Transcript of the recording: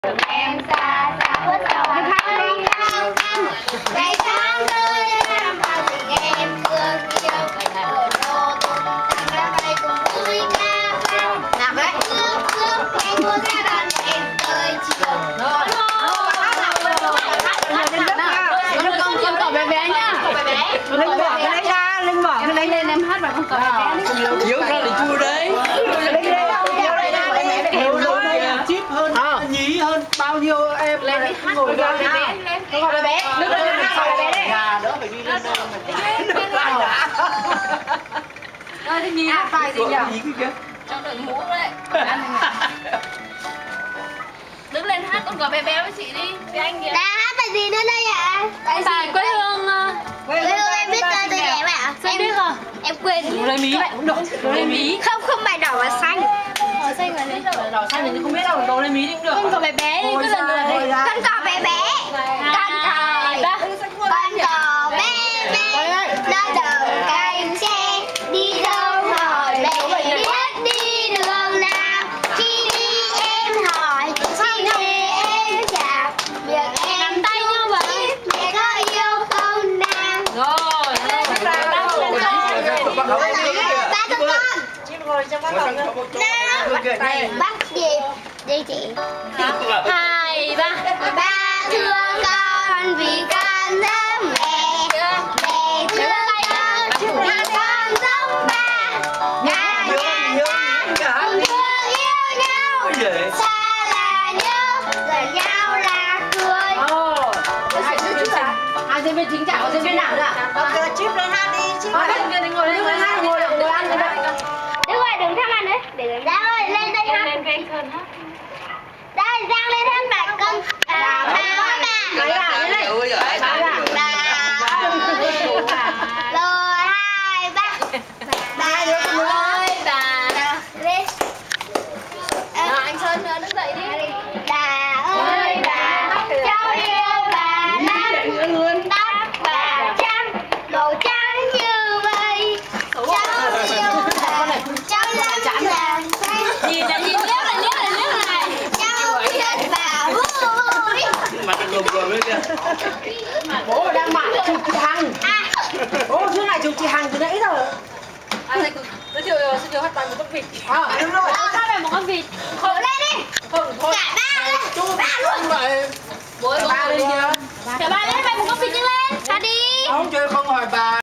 Em xa xa khuất đầu anh cao cao. Ngày tháng tươi em bao tình em thương yêu. Ở đâu tung tăng ra bay cùng vui ca vang. Nào đấy. Cướp em mua ra đàn em tới chiều. Rồi. Con cỏ bé bé nhá. Linh bỏ cái đấy ra, Linh bỏ cái đấy lên em hát vào con cỏ bé bé đi. Yếu ra thì chua đấy. Chip hơn, nhí hơn bao nhiêu em lên đi hát ngồi ra lên con cỏ bé bé. Đứng lên hát cỏ bé bé đấy. Đỡ phải đi lên đây mà. Rồi thì nhí hát bài gì nhỉ? Nhí kia. Trong đội mũ đấy. Đứng lên hát con cỏ bé bé với chị đi, với anh kìa. Đã hát bài gì nữa đây ạ? Bài quê hương. Quê hương em biết tên tôi em ạ. Em biết không? Em quên. Đồ Lê Mí lại cũng được. Đồ Lê Mí. Không bài đỏ và xanh. Xanh là gì? Đỏ xanh mình không biết đâu, Đồ Lê Mí đi cũng được. Con cỏ bé bé đi, cứ lần lượt đi. Con cò bé bé. Con cò bé bé. Nó chờ cánh xe. Đi đâu hỏi bé. Biết đi đường nào. Khi đi em hỏi. Khi đi em chào. Việc em nắm tay nhau vậy. Mẹ có yêu không nào? Rồi. Ba con con. Bắt gì? Đi chị. 2, 3. Ba thương con vì con giống mẹ. Mẹ thương con vì con giống ba. Cả nhà cùng thương yêu nhau. Xa là nhớ, gần nhau là cười. Diễn viên chính trả, diễn viên nào nữa ạ? Chip lên hát đi, chip Ngồi ăn, ngồi ăn. Đứng ngoài đừng thăm ăn đấy. Để Giang ơi, lên đây hát. Lên với anh Sơn hát. Đây, Giang lên hát bài con. Ba. Rồi, 2, 3. Ba ơi bà. Lên. Anh Sơn nữa, đứng dậy đi. Bà ơi bà, cháu yêu bà lắm. Tóc bà trắng, màu trắng như mây. Cháu yêu bà, cháu lắm làm quen. Nhìn liếc này. Cháu biết bà vui. Mặt lùm lùm lên kìa. Bố đang mải chụp chị Hằng. Bố trước này chụp chị Hằng từ nãy rồi. Giới thiệu hát bài một con vịt. Đúng rồi. Sao lại một con vịt? Khổ lên đi. Không thôi. Cả ba luôn. Ba luôn. Vậy. Bố ơi, Ba lên kia. cả ba lên bài một con vịt đi lên. Đi. Không chơi không hỏi bà.